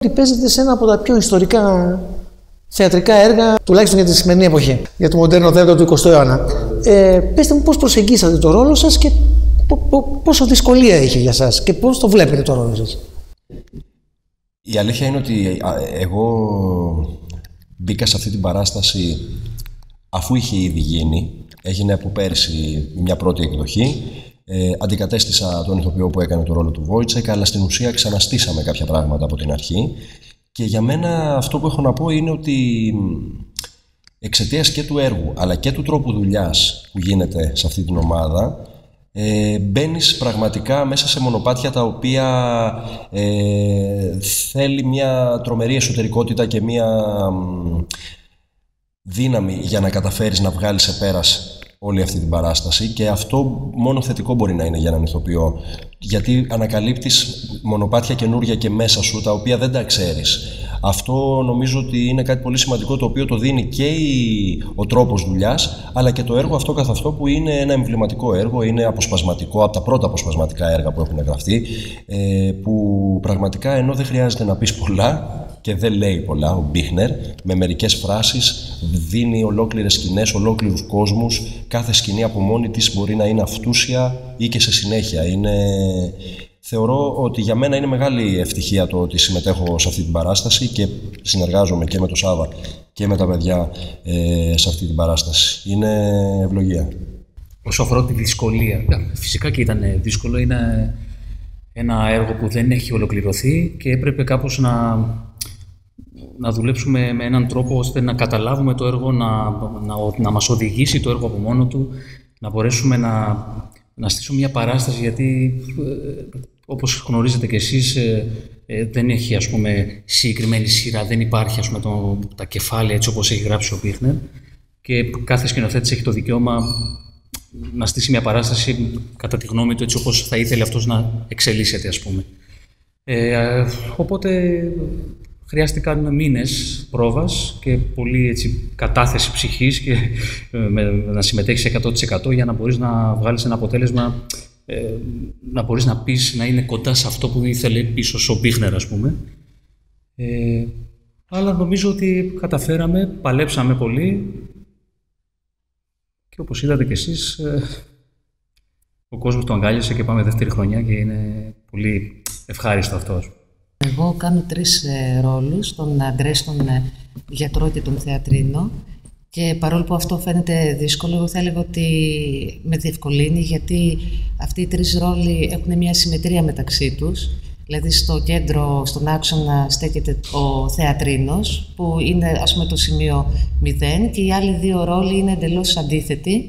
ότι παίζετε σε ένα από τα πιο ιστορικά θεατρικά έργα, τουλάχιστον για τη σημερινή εποχή, για το μοντέρνο θέατρο του 20ου αιώνα. Πέστε μου πώς προσεγγίσατε το ρόλο σας και πόσο δυσκολία είχε για σας και πώς το βλέπετε το ρόλο σας. Η αλήθεια είναι ότι εγώ μπήκα σε αυτή την παράσταση αφού είχε ήδη γίνει. Έγινε από πέρσι μια πρώτη εκδοχή. Αντικατέστησα τον ηθοποιό που έκανε το ρόλο του Βόιτσεκ, αλλά στην ουσία ξαναστήσαμε κάποια πράγματα από την αρχή. Και για μένα αυτό που έχω να πω είναι ότι εξαιτίας και του έργου αλλά και του τρόπου δουλειάς που γίνεται σε αυτή την ομάδα, μπαίνεις πραγματικά μέσα σε μονοπάτια τα οποία θέλει μια τρομερή εσωτερικότητα και μια δύναμη για να καταφέρεις να βγάλεις σε πέρας όλη αυτή την παράσταση, και αυτό μόνο θετικό μπορεί να είναι για έναν ηθοποιό, γιατί ανακαλύπτεις μονοπάτια καινούρια και μέσα σου τα οποία δεν τα ξέρεις. Αυτό νομίζω ότι είναι κάτι πολύ σημαντικό, το οποίο το δίνει και ο τρόπος δουλειάς, αλλά και το έργο αυτό καθ' αυτό, που είναι ένα εμβληματικό έργο, είναι αποσπασματικό, από τα πρώτα αποσπασματικά έργα που έχουν γραφτεί, που πραγματικά, ενώ δεν χρειάζεται να πεις πολλά και δεν λέει πολλά ο Μπίχνερ, με μερικές φράσεις δίνει ολόκληρες σκηνές, ολόκληρους κόσμους. Κάθε σκηνή από μόνη της μπορεί να είναι αυτούσια ή και σε συνέχεια. Θεωρώ ότι για μένα είναι μεγάλη ευτυχία το ότι συμμετέχω σε αυτή την παράσταση και συνεργάζομαι και με τον Σάβα και με τα παιδιά σε αυτή την παράσταση. Είναι ευλογία. Όσο αφορά τη δυσκολία, φυσικά και ήταν δύσκολο. Είναι ένα έργο που δεν έχει ολοκληρωθεί και έπρεπε κάπως να δουλέψουμε με έναν τρόπο ώστε να καταλάβουμε το έργο, να μας οδηγήσει το έργο από μόνο του, να μπορέσουμε να στήσουμε μια παράσταση, γιατί όπως γνωρίζετε και εσείς δεν έχει, ας πούμε, συγκεκριμένη σειρά, δεν υπάρχει, ας πούμε, τα κεφάλαια έτσι όπως έχει γράψει ο Μπίχνερ, και κάθε σκηνοθέτης έχει το δικαίωμα να στήσει μια παράσταση κατά τη γνώμη του έτσι όπως θα ήθελε αυτός να εξελίσσεται, ας πούμε. Οπότε χρειάστηκαν μήνες πρόβας και πολύ έτσι, κατάθεση ψυχής και να συμμετέχεις 100% για να μπορείς να βγάλεις ένα αποτέλεσμα, να μπορείς να πεις, να είναι κοντά σε αυτό που ήθελε πίσω ο Μπίχνερ, ας πούμε. Αλλά νομίζω ότι καταφέραμε, παλέψαμε πολύ και όπως είδατε κι εσείς, ο κόσμος το αγκάλιασε και πάμε δεύτερη χρονιά και είναι πολύ ευχάριστο αυτό. Εγώ κάνω 3 ρόλους, τον Αντρέ, τον γιατρό και τον θεατρίνο, και παρόλο που αυτό φαίνεται δύσκολο, εγώ θα έλεγα ότι με διευκολύνει, γιατί αυτοί οι 3 ρόλοι έχουν μια συμμετρία μεταξύ τους. Δηλαδή στο κέντρο, στον άξονα στέκεται ο θεατρίνος, που είναι, ας πούμε, το σημείο 0, και οι άλλοι 2 ρόλοι είναι εντελώς αντίθετοι.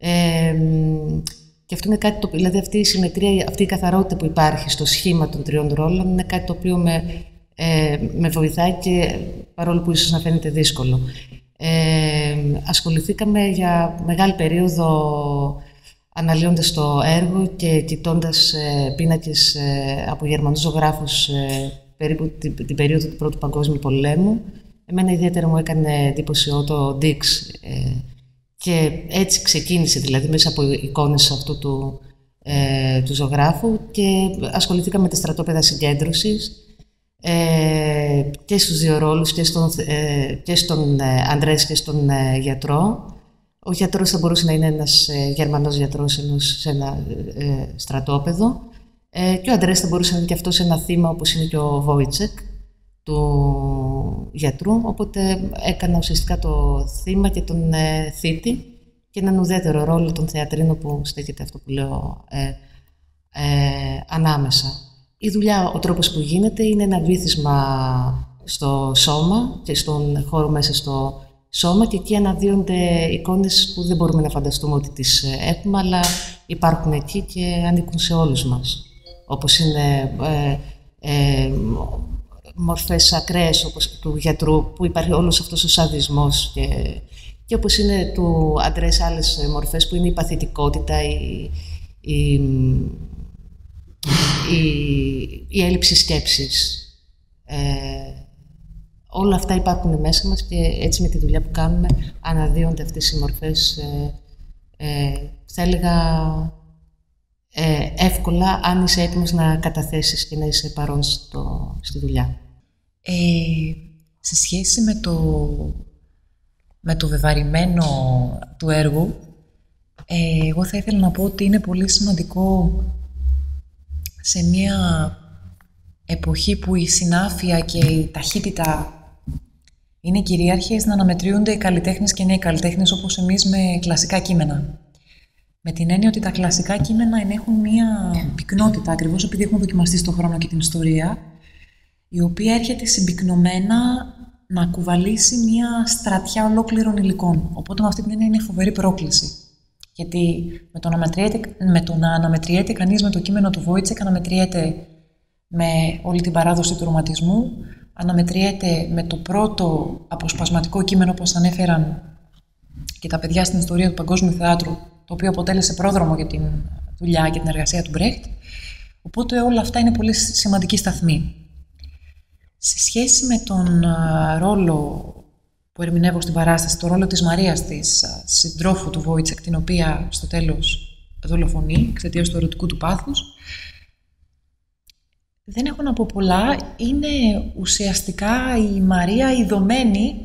Και αυτό είναι κάτι δηλαδή αυτή η συμμετρία, αυτή η καθαρότητα που υπάρχει στο σχήμα των 3 ρόλων είναι κάτι το οποίο με βοηθάει, και παρόλο που ίσως να φαίνεται δύσκολο. Ασχοληθήκαμε για μεγάλη περίοδο αναλύοντας το έργο και κοιτώντας πίνακες από Γερμανούς ζωγράφους περίπου την περίοδο του Πρώτου Παγκόσμιου Πολέμου. Εμένα ιδιαίτερα μου έκανε εντύπωση το Dix, και έτσι ξεκίνησε, δηλαδή μέσα από εικόνες αυτού του ζωγράφου, και ασχοληθήκαμε με τα στρατόπεδα συγκέντρωσης και στους 2 ρόλους, και στον Ανδρέας και στον γιατρό. Ο γιατρός θα μπορούσε να είναι ένας Γερμανός γιατρός σε ένα στρατόπεδο, και ο Ανδρέας θα μπορούσε να είναι και αυτός ένα θύμα, όπως είναι και ο Βόιτσεκ του γιατρού. Οπότε έκανα ουσιαστικά το θύμα και τον θήτη, και έναν ουδέτερο ρόλο τον θεατρίνο που στέκεται, αυτό που λέω, ανάμεσα. Η δουλειά, ο τρόπος που γίνεται, είναι ένα βύθισμα στο σώμα και στον χώρο μέσα στο σώμα, και εκεί αναδύονται εικόνες που δεν μπορούμε να φανταστούμε ότι τις έχουμε, αλλά υπάρχουν εκεί και ανήκουν σε όλους μας. Όπως είναι μορφές ακραίες, όπως του γιατρού, που υπάρχει όλος αυτός ο σαδισμός, και όπως είναι του Αντρές άλλες μορφές που είναι η παθητικότητα, η έλλειψη σκέψης. Όλα αυτά υπάρχουν μέσα μας, και έτσι με τη δουλειά που κάνουμε αναδύονται αυτές οι μορφές, θα έλεγα εύκολα, αν είσαι έτοιμος να καταθέσεις και να είσαι παρόν στη δουλειά. Σε σχέση με το βεβαρημένο του έργου, εγώ θα ήθελα να πω ότι είναι πολύ σημαντικό σε μια εποχή που η συνάφεια και η ταχύτητα είναι κυρίαρχες να αναμετριούνται οι καλλιτέχνες και νέοι καλλιτέχνες όπως εμείς με κλασικά κείμενα. Με την έννοια ότι τα κλασικά κείμενα ενέχουν μια πυκνότητα, ακριβώς επειδή έχουν δοκιμαστεί στον χρόνο και την ιστορία, η οποία έρχεται συμπυκνωμένα να κουβαλήσει μια στρατιά ολόκληρων υλικών. Οπότε με αυτή την έννοια είναι φοβερή πρόκληση. Γιατί με το να αναμετριέται κανείς με το κείμενο του Βόιτσεκ, αναμετριέται με όλη την παράδοση του ρομαντισμού, αναμετριέται με το πρώτο αποσπασματικό κείμενο, όπως ανέφεραν και τα παιδιά στην ιστορία του Παγκόσμιου Θεάτρου, το οποίο αποτέλεσε πρόδρομο για την δουλειά και την εργασία του Μπρέχτ. Οπότε όλα αυτά είναι πολύ σημαντική σταθμή. Σε σχέση με τον ρόλο που ερμηνεύω στην παράσταση, το ρόλο της Μαρίας, της συντρόφου του Βόιτσεκ, την οποία στο τέλος δολοφονεί εξαιτίας του ερωτικού του πάθους, δεν έχω να πω πολλά. Είναι ουσιαστικά η Μαρία ειδωμένη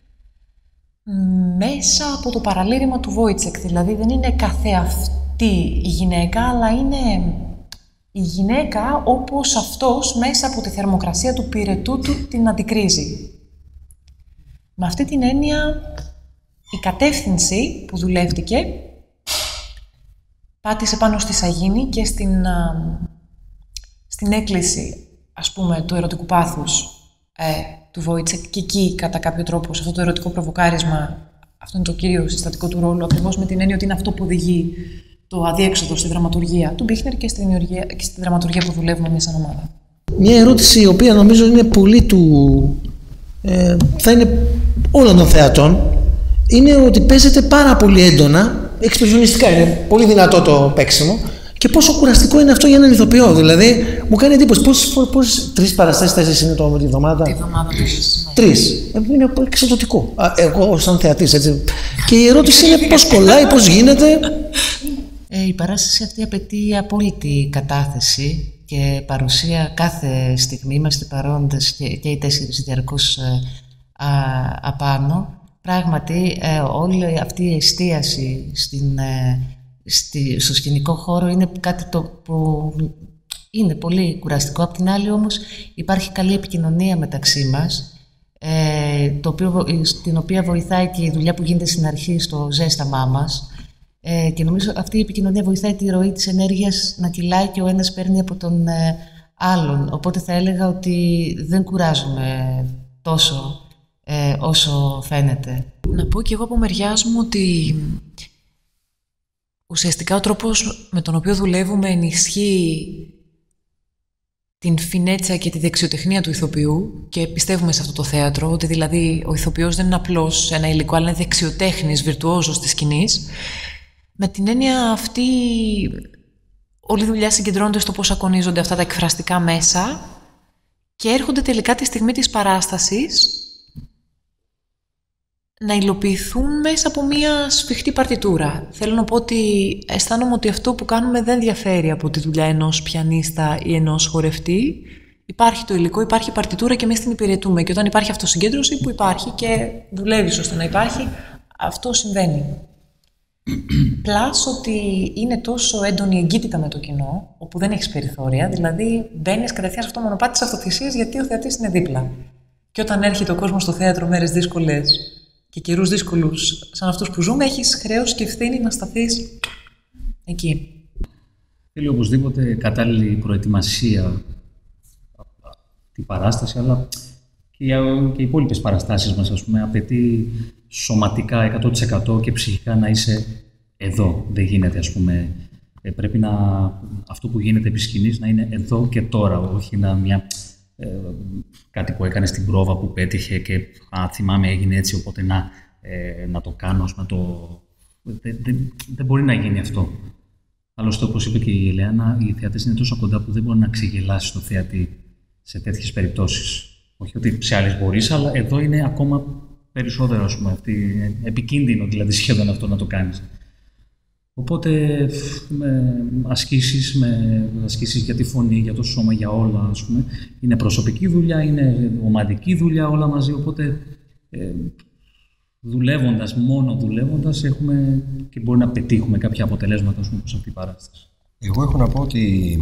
μέσα από το παραλήρημα του Βόιτσεκ. Δηλαδή δεν είναι καθεαυτή η γυναίκα, αλλά είναι η γυναίκα όπως αυτός μέσα από τη θερμοκρασία του πυρετού του την αντικρίζει. Με αυτή την έννοια η κατεύθυνση που δουλεύτηκε πάτησε πάνω στη σαγίνη και στην έκκληση, ας πούμε, του ερωτικού πάθους του Βόιτσεκ, και εκεί κατά κάποιο τρόπο σε αυτό το ερωτικό προβοκάρισμα, αυτό είναι το κύριο συστατικό του ρόλου, ακριβώς με την έννοια ότι είναι αυτό που οδηγεί το αδιέξοδο στη δραματουργία του Μπίχνερ και στη δραματουργία που δουλεύουμε εμείς σαν ομάδα. Μια ερώτηση η οποία νομίζω είναι πολύ θα είναι όλων των θεατών, είναι ότι παίζεται πάρα πολύ έντονα, εξπρεσιονιστικά, είναι πολύ δυνατό το παίξιμο, και πόσο κουραστικό είναι αυτό για έναν ηθοποιό. Δηλαδή, μου κάνει εντύπωση πόσες 3 παραστάσεις, 4 είναι το τη εβδομάδα. Τη εβδομάδα 3. Είναι εξαιρετικό. Εγώ, σαν θεατής, έτσι. Και η ερώτηση είναι πώς κολλάει, πώς γίνεται. Η παράσταση αυτή απαιτεί απόλυτη κατάθεση και παρουσία κάθε στιγμή. Είμαστε παρόντες και οι 4 διαρκώς απάνω. Πράγματι, όλη αυτή η εστίαση στο σκηνικό χώρο είναι κάτι που είναι πολύ κουραστικό. Απ' την άλλη όμως υπάρχει καλή επικοινωνία μεταξύ μας, την οποία βοηθάει και η δουλειά που γίνεται στην αρχή στο ζέσταμά μας, και νομίζω αυτή η επικοινωνία βοηθάει τη ροή της ενέργειας να κυλάει και ο ένας παίρνει από τον άλλον. Οπότε θα έλεγα ότι δεν κουράζουμε τόσο όσο φαίνεται. Να πω και εγώ από μεριάς μου ότι ουσιαστικά ο τρόπος με τον οποίο δουλεύουμε ενισχύει την φινέτσα και τη δεξιοτεχνία του ηθοποιού, και πιστεύουμε σε αυτό το θέατρο, ότι δηλαδή ο ηθοποιός δεν είναι απλώς ένα υλικό, αλλά είναι δεξιοτέχνης, βιρτουόζος της σκηνής. Με την έννοια αυτή, όλη η δουλειά συγκεντρώνεται στο πώς ακονίζονται αυτά τα εκφραστικά μέσα και έρχονται τελικά τη στιγμή της παράστασης να υλοποιηθούν μέσα από μια σφιχτή παρτιτούρα. Θέλω να πω ότι αισθάνομαι ότι αυτό που κάνουμε δεν διαφέρει από τη δουλειά ενός πιανίστα ή ενός χορευτή. Υπάρχει το υλικό, υπάρχει η παρτιτούρα και εμείς την υπηρετούμε. Και όταν υπάρχει αυτοσυγκέντρωση, που υπάρχει και δουλεύει ώστε να υπάρχει, αυτό συμβαίνει. Πλάς ότι είναι τόσο έντονη εγκύτητα με το κοινό, όπου δεν έχεις περιθώρια, δηλαδή μπαίνεις κατευθείαν σε αυτό το μονοπάτι της αυτοθυσίας, γιατί ο θεατής είναι δίπλα. Και όταν έρχεται ο κόσμος στο θέατρο μέρες δύσκολες και καιρούς δύσκολους σαν αυτούς που ζούμε, έχεις χρέος και ευθύνη να σταθείς εκεί. Θέλει οπωσδήποτε κατάλληλη προετοιμασία την παράσταση, αλλά και οι υπόλοιπες παραστάσεις μας, ας πούμε, απαιτεί σωματικά 100% και ψυχικά να είσαι εδώ. Δεν γίνεται, ας πούμε, πρέπει αυτό που γίνεται επί σκηνής να είναι εδώ και τώρα, όχι κάτι που έκανε στην πρόβα που πέτυχε και θυμάμαι έγινε έτσι, οπότε να το κάνω, δεν μπορεί να γίνει αυτό. Άλλωστε, όπως είπε και η Ελεάνα, οι θεατές είναι τόσο κοντά που δεν μπορεί να ξεγελάσει το θεατή σε τέτοιες περιπτώσεις. Όχι ότι σε άλλες μπορείς, αλλά εδώ είναι ακόμα περισσότερο, ας πούμε, επικίνδυνο δηλαδή σχεδόν αυτό να το κάνεις. Οπότε ασκήσεις για τη φωνή, για το σώμα, για όλα, ας πούμε. Είναι προσωπική δουλειά, είναι ομαδική δουλειά, όλα μαζί. Οπότε μόνο δουλεύοντας έχουμε και μπορεί να πετύχουμε κάποια αποτελέσματα, ας πούμε, σε αυτή την παράσταση. Εγώ έχω να πω ότι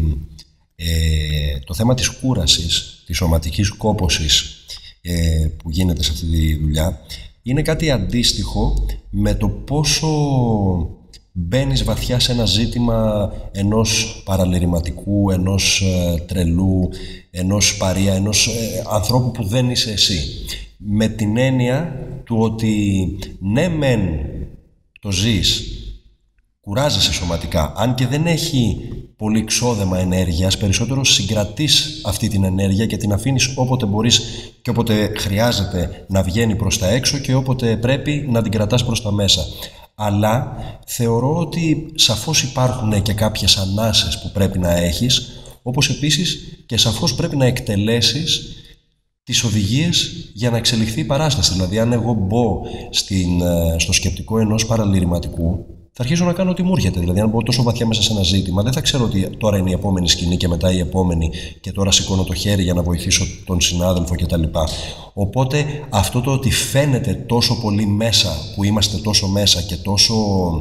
το θέμα της κούρασης, της σωματικής κόπωσης που γίνεται σε αυτή τη δουλειά είναι κάτι αντίστοιχο με το πόσο μπαίνεις βαθιά σε ένα ζήτημα ενός παραλυρηματικού, ενός τρελού, ενός παρία, ενός ανθρώπου που δεν είσαι εσύ. Με την έννοια του ότι ναι μεν το ζεις, κουράζεσαι σωματικά, αν και δεν έχει πολύ ξόδεμα ενέργειας, περισσότερο συγκρατείς αυτή την ενέργεια και την αφήνεις όποτε μπορείς και όποτε χρειάζεται να βγαίνει προς τα έξω και όποτε πρέπει να την κρατάς προς τα μέσα. Αλλά θεωρώ ότι σαφώς υπάρχουν και κάποιες ανάσες που πρέπει να έχεις, όπως επίσης και σαφώς πρέπει να εκτελέσεις τις οδηγίες για να εξελιχθεί η παράσταση. Δηλαδή, αν εγώ μπω στο σκεπτικό ενός παραλυρηματικού, θα αρχίσω να κάνω ό,τι μου έρχεται. Δηλαδή, αν μπω τόσο βαθιά μέσα σε ένα ζήτημα, δεν θα ξέρω ότι τώρα είναι η επόμενη σκηνή και μετά η επόμενη και τώρα σηκώνω το χέρι για να βοηθήσω τον συνάδελφο κτλ. Οπότε αυτό το ότι φαίνεται τόσο πολύ μέσα, που είμαστε τόσο μέσα και τόσο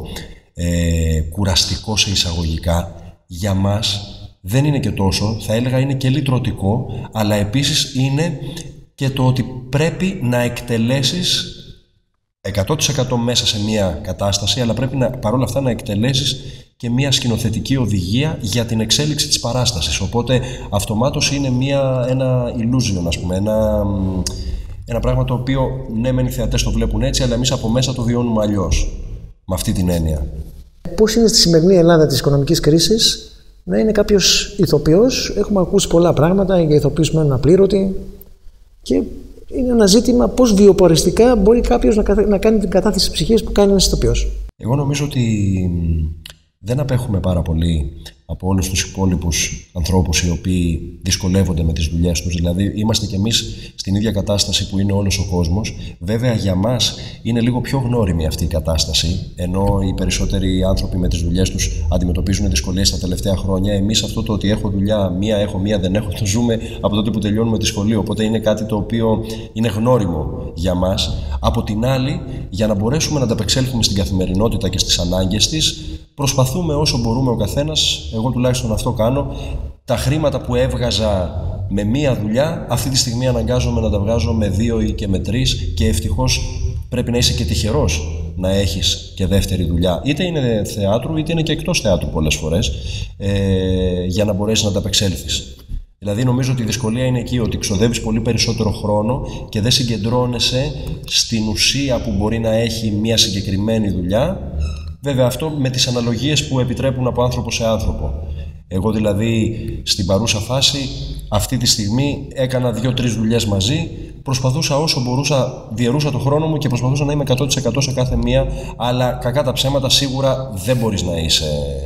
κουραστικό σε εισαγωγικά, για μας δεν είναι και τόσο, θα έλεγα είναι και λυτρωτικό, αλλά επίσης είναι και το ότι πρέπει να εκτελέσεις 100% μέσα σε μια κατάσταση, αλλά πρέπει παρόλα αυτά να εκτελέσεις και μια σκηνοθετική οδηγία για την εξέλιξη της παράστασης. Οπότε αυτομάτως είναι ένα illusion, ας πούμε, ένα πράγμα το οποίο ναι μεν οι θεατές το βλέπουν έτσι, αλλά εμείς από μέσα το βιώνουμε αλλιώς, με αυτή την έννοια. Πώς είναι στη σημερινή Ελλάδα της οικονομικής κρίσης να είναι κάποιος ηθοποιός? Έχουμε ακούσει πολλά πράγματα για ηθοποιούς που μένουν απλήρωτοι και είναι ένα ζήτημα πώς βιοποριστικά μπορεί κάποιος να κάνει την κατάθεση της ψυχής που κάνει ένας ηθοποιός. Εγώ νομίζω ότι δεν απέχουμε πάρα πολύ από όλους τους υπόλοιπους ανθρώπους οι οποίοι δυσκολεύονται με τις δουλειές τους. Δηλαδή, είμαστε κι εμείς στην ίδια κατάσταση που είναι όλος ο κόσμος. Βέβαια, για μας είναι λίγο πιο γνώριμη αυτή η κατάσταση, ενώ οι περισσότεροι άνθρωποι με τις δουλειές τους αντιμετωπίζουν δυσκολίες τα τελευταία χρόνια. Εμείς αυτό το ότι έχω δουλειά, μία έχω, μία δεν έχω, το ζούμε από τότε που τελειώνουμε τη σχολή. Οπότε είναι κάτι το οποίο είναι γνώριμο για μας. Από την άλλη, για να μπορέσουμε να ανταπεξέλθουμε στην καθημερινότητα και στις ανάγκες της, προσπαθούμε όσο μπορούμε ο καθένας, εγώ τουλάχιστον αυτό κάνω, τα χρήματα που έβγαζα με μία δουλειά, αυτή τη στιγμή αναγκάζομαι να τα βγάζω με 2 ή και με 3 και ευτυχώς πρέπει να είσαι και τυχερός να έχεις και δεύτερη δουλειά. Είτε είναι θεάτρου, είτε είναι και εκτός θεάτρου πολλές φορές, για να μπορέσεις να ανταπεξέλθεις. Δηλαδή νομίζω ότι η δυσκολία είναι εκεί, ότι ξοδεύεις πολύ περισσότερο χρόνο και δεν συγκεντρώνεσαι στην ουσία που μπορεί να έχει μια συγκεκριμένη δουλειά. Βέβαια αυτό με τις αναλογίες που επιτρέπουν από άνθρωπο σε άνθρωπο. Εγώ δηλαδή στην παρούσα φάση αυτή τη στιγμή έκανα 2-3 δουλειές μαζί, προσπαθούσα όσο μπορούσα, διαιρούσα το χρόνο μου και προσπαθούσα να είμαι 100% σε κάθε μία, αλλά κακά τα ψέματα σίγουρα δεν μπορείς να είσαι.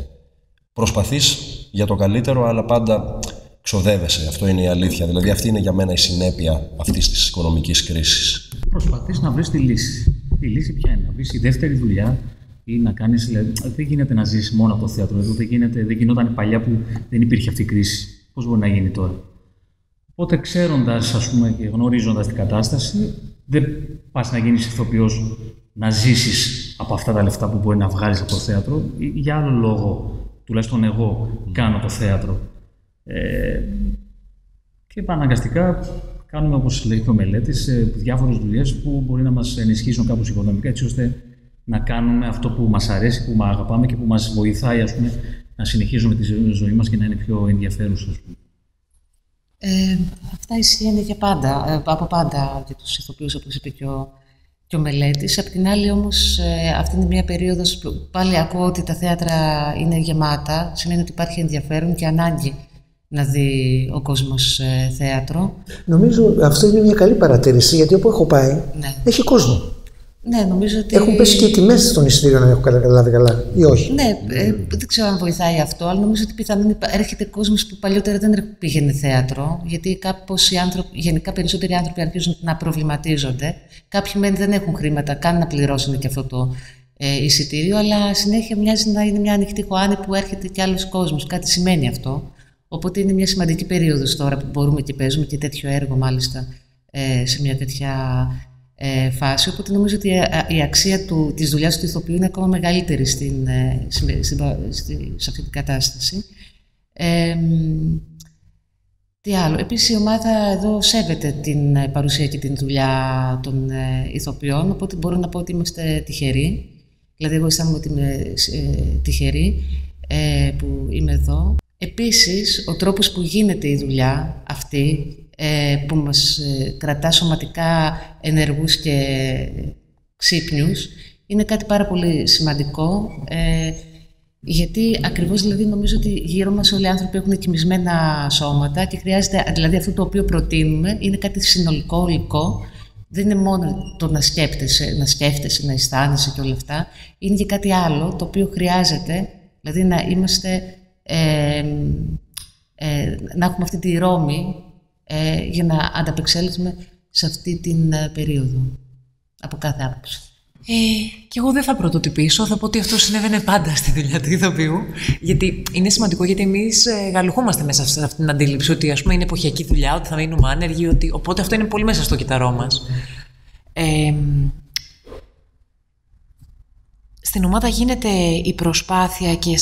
Προσπαθείς για το καλύτερο, αλλά πάντα ξοδεύεσαι. Αυτό είναι η αλήθεια. Δηλαδή αυτή είναι για μένα η συνέπεια αυτής της οικονομικής κρίσης. Προσπαθείς να βρεις τη λύση. Η λύση ποια είναι? Να βρεις τη δεύτερη δουλειά ή να κάνεις. Δηλαδή, δεν γίνεται να ζήσεις μόνο από το θέατρο. Δεν γινόταν παλιά που δεν υπήρχε αυτή η κρίση. Πώς μπορεί να γίνει τώρα? Οπότε ξέροντας, ας πούμε, και γνωρίζοντας την κατάσταση, δεν πας να γίνεις ηθοποιός, να ζήσεις από αυτά τα λεφτά που μπορεί να βγάλεις από το θέατρο. Για άλλο λόγο, τουλάχιστον εγώ κάνω το θέατρο. Και αναγκαστικά κάνουμε, όπως λέει ο μελέτης, διάφορες δουλειές που μπορεί να μας ενισχύσουν κάπως οικονομικά, έτσι ώστε να κάνουμε αυτό που μας αρέσει, που αγαπάμε και που μας βοηθάει, ας πούμε, να συνεχίζουμε τη ζωή μας και να είναι πιο ενδιαφέρουσα, ας πούμε. Αυτά ισχύουν για πάντα, από πάντα για τους ηθοποιούς, όπως είπε και ο μελέτης. Απ' την άλλη όμως, αυτή είναι μια περίοδος που πάλι ακούω ότι τα θέατρα είναι γεμάτα. Σημαίνει ότι υπάρχει ενδιαφέρον και ανάγκη να δει ο κόσμος θέατρο. Νομίζω αυτό είναι μια καλή παρατήρηση, γιατί όπου έχω πάει, ναι, έχει κόσμο. Ναι, νομίζω ότι... Έχουν πέσει και οι τιμές των εισιτήριων, αν έχω καταλάβει καλά, ή όχι? Ναι, δεν ξέρω αν βοηθάει αυτό, αλλά νομίζω ότι πιθανόν έρχεται κόσμος που παλιότερα δεν πήγαινε θέατρο, γιατί κάπως οι άνθρωποι, γενικά περισσότεροι άνθρωποι αρχίζουν να προβληματίζονται. Κάποιοι μεν δεν έχουν χρήματα καν να πληρώσουν και αυτό εισιτήριο, αλλά συνέχεια μοιάζει να είναι μια ανοιχτή χωάνη που έρχεται κι άλλος κόσμος. Κάτι σημαίνει αυτό. Οπότε είναι μια σημαντική περίοδος τώρα που μπορούμε και παίζουμε και τέτοιο έργο, μάλιστα, σε μια τέτοια φάση. Οπότε νομίζω ότι η αξία της δουλειάς του ηθοποιού είναι ακόμα μεγαλύτερη σε αυτή την κατάσταση. Τι άλλο. Επίσης η ομάδα εδώ σέβεται την παρουσία και την δουλειά των ηθοποιών, οπότε μπορώ να πω ότι είμαστε τυχεροί. Δηλαδή εγώ αισθάνομαι ότι είμαι τυχερή που είμαι εδώ. Επίσης, ο τρόπος που γίνεται η δουλειά αυτή, που μας κρατά σωματικά ενεργούς και ξύπνιους, είναι κάτι πάρα πολύ σημαντικό, γιατί ακριβώς δηλαδή νομίζω ότι γύρω μας όλοι οι άνθρωποι έχουν κοιμισμένα σώματα και χρειάζεται, δηλαδή αυτό το οποίο προτείνουμε είναι κάτι συνολικό, ολικό. Δεν είναι μόνο το να σκέφτεσαι, να αισθάνεσαι και όλα αυτά. Είναι και κάτι άλλο το οποίο χρειάζεται, δηλαδή να είμαστε, να έχουμε αυτή τη ρόμη για να ανταπεξέλθουμε σε αυτή την περίοδο, από κάθε άποψη. Και εγώ δεν θα πρωτοτυπήσω, θα πω ότι αυτό συνέβαινε πάντα στη δουλειά του ηθοποιού. Γιατί είναι σημαντικό, γιατί εμείς γαλουχόμαστε μέσα σε αυτή την αντίληψη ότι ας πούμε είναι εποχιακή δουλειά, ότι θα μείνουμε άνεργοι, οπότε αυτό είναι πολύ μέσα στο κυταρό μας. Στην ομάδα γίνεται η προσπάθεια και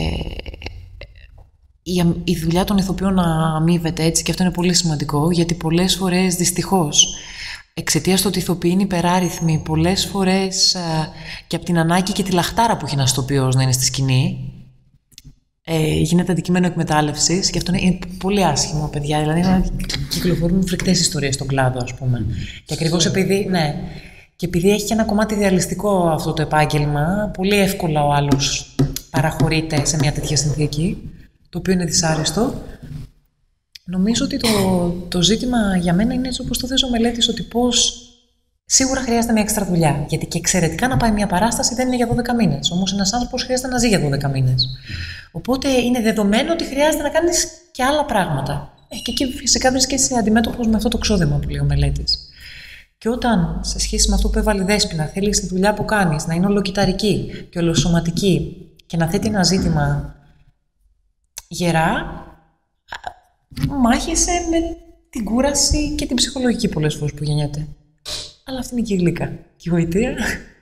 η δουλειά των ηθοποιών να αμείβεται έτσι, και αυτό είναι πολύ σημαντικό, γιατί πολλές φορές δυστυχώς εξαιτίας του ότι οι ηθοποιοί είναι υπεράριθμοι, πολλές φορές και από την ανάγκη και τη λαχτάρα που έχει ένας ηθοποιός να είναι στη σκηνή, γίνεται αντικείμενο εκμετάλλευσης, και αυτό είναι πολύ άσχημο, παιδιά. Δηλαδή να κυκλοφορούν φρικτές ιστορίες στον κλάδο, ας πούμε. Και ακριβώς επειδή έχει και ένα κομμάτι ιδεαλιστικό αυτό το επάγγελμα, πολύ εύκολα ο άλλος παραχωρείται σε μια τέτοια συνθήκη, το οποίο είναι δυσάρεστο. Νομίζω ότι το ζήτημα για μένα είναι έτσι όπως το θες ο μελέτης, ότι πώς σίγουρα χρειάζεται μια έξτρα δουλειά. Γιατί και εξαιρετικά να πάει μια παράσταση δεν είναι για 12 μήνες. Όμως ένας άνθρωπος χρειάζεται να ζει για 12 μήνες. Οπότε είναι δεδομένο ότι χρειάζεται να κάνεις και άλλα πράγματα. Και εκεί φυσικά βρίσκεσαι αντιμέτωπος με αυτό το ξόδεμα που λέει ο μελέτης. Και όταν σε σχέση με αυτό που έβαλε η Δέσποινα θέλεις τη δουλειά που κάνεις να είναι ολοκυταρική και ολοσωματική και να θέτει ένα ζήτημα γερά, μάχεσαι με την κούραση και την ψυχολογική πολλές φορές που γεννιέται. Αλλά αυτή είναι και η γλύκα και η γοητεία.